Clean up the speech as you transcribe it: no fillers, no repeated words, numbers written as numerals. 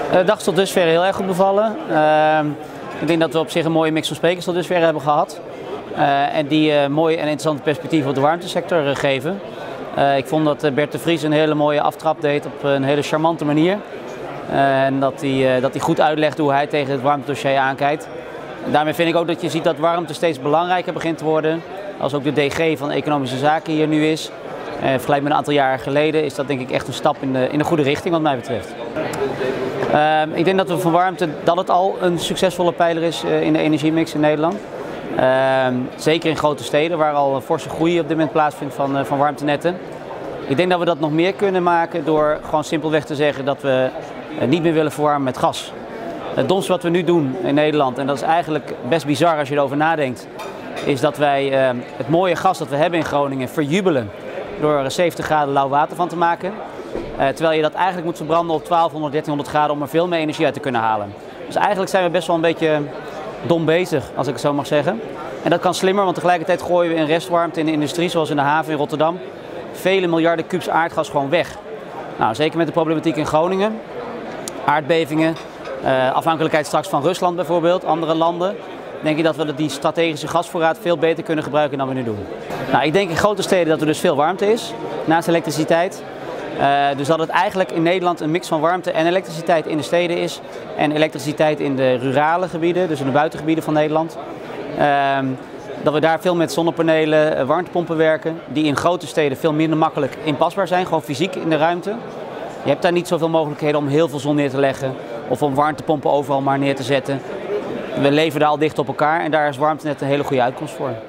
De dag is tot dusver heel erg goed bevallen. Ik denk dat we op zich een mooie mix van sprekers tot dusver hebben gehad. En die mooie en interessante perspectieven op de warmtesector geven. Ik vond dat Bert de Vries een hele mooie aftrap deed op een hele charmante manier. En dat hij goed uitlegt hoe hij tegen het warmtedossier aankijkt. En daarmee vind ik ook dat je ziet dat warmte steeds belangrijker begint te worden. Als ook de DG van Economische Zaken hier nu is. Vergelijk met een aantal jaren geleden is dat denk ik echt een stap in de goede richting wat mij betreft. Ik denk dat we van warmte dat het al een succesvolle pijler is in de energiemix in Nederland. Zeker in grote steden waar al een forse groei op dit moment plaatsvindt van warmtenetten. Ik denk dat we dat nog meer kunnen maken door gewoon simpelweg te zeggen dat we niet meer willen verwarmen met gas. Het domste wat we nu doen in Nederland, en dat is eigenlijk best bizar als je erover nadenkt, is dat wij het mooie gas dat we hebben in Groningen verjubelen door er 70 graden lauw water van te maken. Terwijl je dat eigenlijk moet verbranden op 1200, 1300 graden om er veel meer energie uit te kunnen halen. Dus eigenlijk zijn we best wel een beetje dom bezig, als ik het zo mag zeggen. En dat kan slimmer, want tegelijkertijd gooien we in restwarmte in de industrie, zoals in de haven in Rotterdam, vele miljarden kubus aardgas gewoon weg. Nou, zeker met de problematiek in Groningen, aardbevingen, afhankelijkheid straks van Rusland bijvoorbeeld, andere landen, denk ik dat we die strategische gasvoorraad veel beter kunnen gebruiken dan we nu doen. Nou, ik denk in grote steden dat er dus veel warmte is, naast elektriciteit. Dus dat het eigenlijk in Nederland een mix van warmte en elektriciteit in de steden is. En elektriciteit in de rurale gebieden, dus in de buitengebieden van Nederland. Dat we daar veel met zonnepanelen, warmtepompen werken. Die in grote steden veel minder makkelijk inpasbaar zijn, gewoon fysiek in de ruimte. Je hebt daar niet zoveel mogelijkheden om heel veel zon neer te leggen. Of om warmtepompen overal maar neer te zetten. We leven daar al dicht op elkaar en daar is warmtenet een hele goede uitkomst voor.